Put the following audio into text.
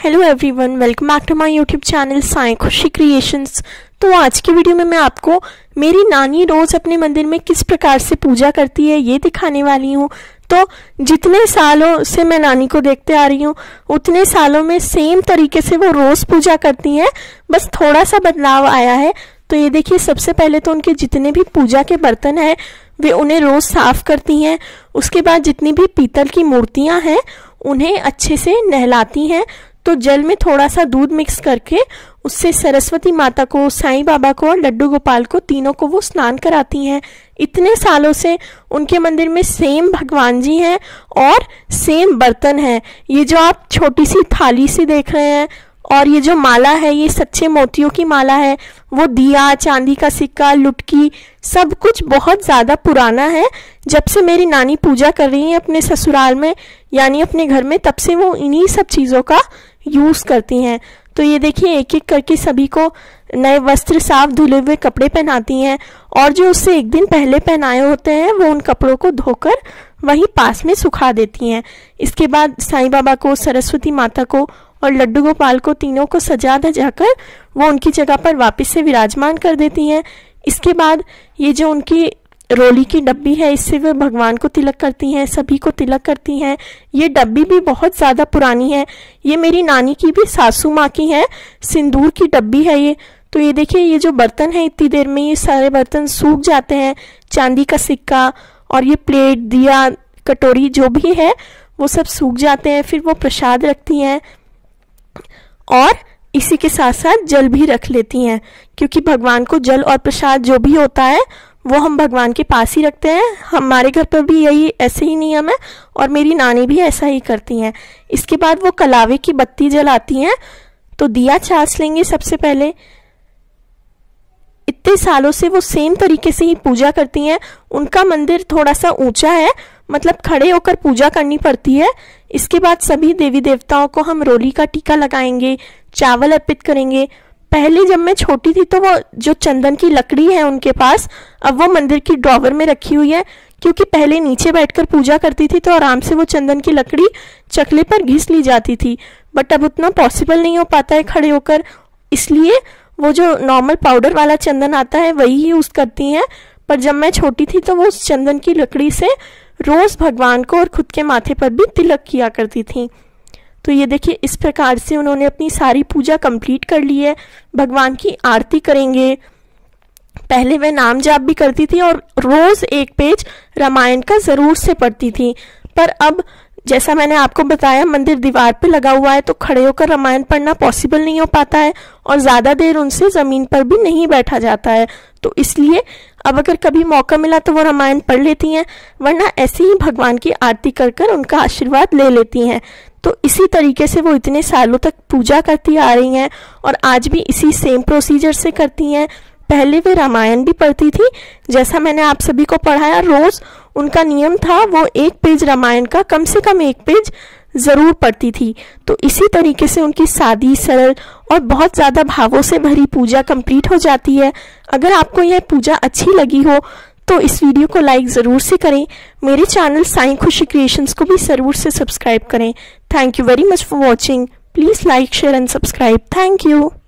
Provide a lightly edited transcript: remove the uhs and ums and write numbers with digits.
Hello everyone, welcome back to my YouTube channel Sai Khushi creations. तो आज की वीडियो में मैं आपको मेरी नानी रोज अपने मंदिर में किस प्रकार से पूजा करती है ये दिखाने वाली हूँ। तो जितने सालों से मैं नानी को देखते आ रही हूँ उतने सालों में सेम तरीके से वो रोज पूजा करती हैं, बस थोड़ा सा बदलाव आया है। तो ये देखिए, सबसे पहले तो उनके जितने भी पूजा के बर्तन हैं वे उन्हें रोज साफ करती हैं। उसके बाद जितनी भी पीतल की मूर्तियां हैं उन्हें अच्छे से नहलाती हैं। तो जल में थोड़ा सा दूध मिक्स करके उससे सरस्वती माता को, साईं बाबा को और लड्डू गोपाल को, तीनों को वो स्नान कराती हैं। इतने सालों से उनके मंदिर में सेम भगवान जी हैं और सेम बर्तन हैं। ये जो आप छोटी सी थाली सी देख रहे हैं और ये जो माला है ये सच्चे मोतियों की माला है। वो दिया, चांदी का सिक्का, लुटकी, सब कुछ बहुत ज़्यादा पुराना है। जब से मेरी नानी पूजा कर रही है अपने ससुराल में यानी अपने घर में, तब से वो इन्हीं सब चीज़ों का यूज़ करती हैं। तो ये देखिए, एक एक करके सभी को नए वस्त्र, साफ धुले हुए कपड़े पहनाती हैं और जो उससे एक दिन पहले पहनाए होते हैं वो उन कपड़ों को धोकर वहीं पास में सुखा देती हैं। इसके बाद साईं बाबा को, सरस्वती माता को और लड्डू गोपाल को, तीनों को सजा धजाकर वो उनकी जगह पर वापस से विराजमान कर देती हैं। इसके बाद ये जो उनकी रोली की डब्बी है इससे वे भगवान को तिलक करती हैं, सभी को तिलक करती हैं। ये डब्बी भी बहुत ज़्यादा पुरानी है, ये मेरी नानी की भी सासू माँ की है, सिंदूर की डब्बी है ये। तो ये देखिए, ये जो बर्तन है इतनी देर में ये सारे बर्तन सूख जाते हैं। चांदी का सिक्का और ये प्लेट, दिया, कटोरी जो भी है वो सब सूख जाते हैं। फिर वो प्रसाद रखती हैं और इसी के साथ साथ जल भी रख लेती हैं, क्योंकि भगवान को जल और प्रसाद जो भी होता है वो हम भगवान के पास ही रखते हैं। हमारे घर पर भी यही ऐसे ही नियम है और मेरी नानी भी ऐसा ही करती हैं। इसके बाद वो कलावे की बत्ती जलाती हैं। तो दिया चार्ज लेंगे सबसे पहले। इतने सालों से वो सेम तरीके से ही पूजा करती हैं। उनका मंदिर थोड़ा सा ऊंचा है, मतलब खड़े होकर पूजा करनी पड़ती है। इसके बाद सभी देवी देवताओं को हम रोली का टीका लगाएंगे, चावल अर्पित करेंगे। पहले जब मैं छोटी थी तो वो जो चंदन की लकड़ी है उनके पास, अब वो मंदिर की ड्रॉवर में रखी हुई है, क्योंकि पहले नीचे बैठकर पूजा करती थी तो आराम से वो चंदन की लकड़ी चकले पर घिस ली जाती थी। बट अब उतना पॉसिबल नहीं हो पाता है खड़े होकर, इसलिए वो जो नॉर्मल पाउडर वाला चंदन आता है वही यूज करती हैं। पर जब मैं छोटी थी तो वो उस चंदन की लकड़ी से रोज भगवान को और खुद के माथे पर भी तिलक किया करती थी। तो ये देखिए, इस प्रकार से उन्होंने अपनी सारी पूजा कंप्लीट कर ली है। भगवान की आरती करेंगे। पहले वे नाम जाप भी करती थी और रोज एक पेज रामायण का जरूर से पढ़ती थी। पर अब जैसा मैंने आपको बताया, मंदिर दीवार पे लगा हुआ है तो खड़े होकर रामायण पढ़ना पॉसिबल नहीं हो पाता है और ज़्यादा देर उनसे ज़मीन पर भी नहीं बैठा जाता है। तो इसलिए अब अगर कभी मौका मिला तो वो रामायण पढ़ लेती हैं, वरना ऐसे ही भगवान की आरती कर कर उनका आशीर्वाद ले लेती हैं। तो इसी तरीके से वो इतने सालों तक पूजा करती आ रही हैं और आज भी इसी सेम प्रोसीजर से करती हैं। पहले वे रामायण भी पढ़ती थी, जैसा मैंने आप सभी को पढ़ाया। रोज उनका नियम था वो एक पेज रामायण का कम से कम एक पेज जरूर पढ़ती थी। तो इसी तरीके से उनकी सादी, सरल और बहुत ज़्यादा भावों से भरी पूजा कंप्लीट हो जाती है। अगर आपको यह पूजा अच्छी लगी हो तो इस वीडियो को लाइक ज़रूर से करें। मेरे चैनल साई खुशी क्रिएशंस को भी ज़रूर से सब्सक्राइब करें। Thank you very much for watching. Please like, share and subscribe. Thank you.